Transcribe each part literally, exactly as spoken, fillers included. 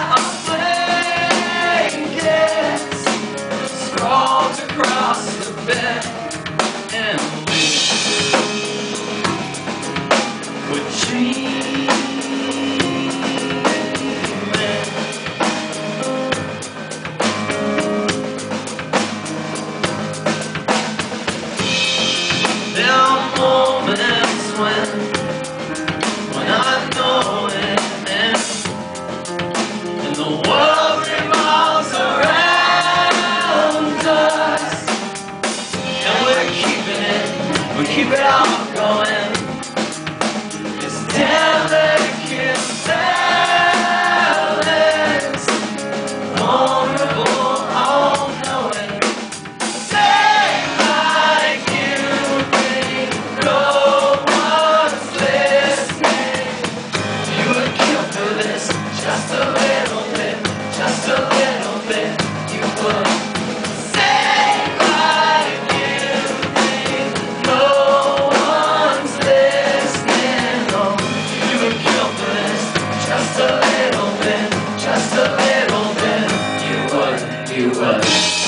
blankets sprawled across the bed, and we were dreaming. There are moments when, when I know it ends, and the world revolves around us, and we're keeping it, we keep it all going. This delicate balance, vulnerable, all-knowing. Say like you think no one's listening. You would kill for this, just a little bit, just a little bit. You would say like you think no one's listening. Oh, you would kill for this, just a little bit, just a little bit. You would, you would.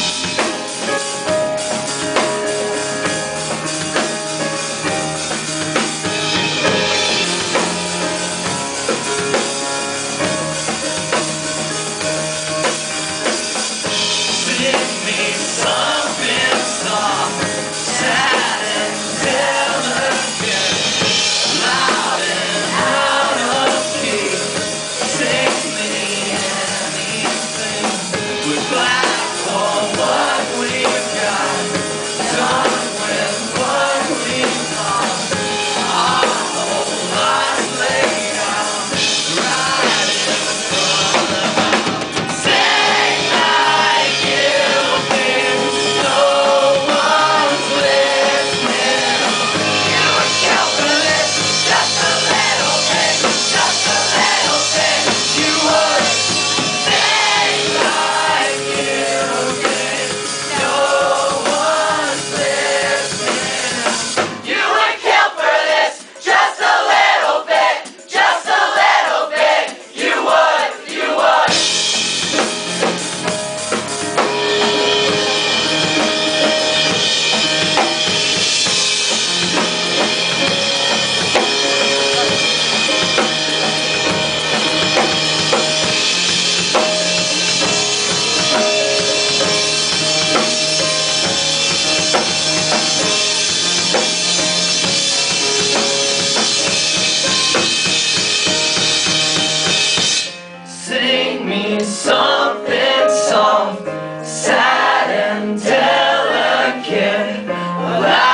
Sing me something soft, sad and delicate, loud and out of key. Sing me anything. We're glad for what we've got, done with what we've lost. Our whole lives laid out, right in front of us. Sing like you think no one's listening. You would kill for this, just a little bit, just a little bit. You would sing like you think no one's listening. You would kill for this, just a little bit, just a little bit. You would, you would. Sing me something soft, sad and delicate, loud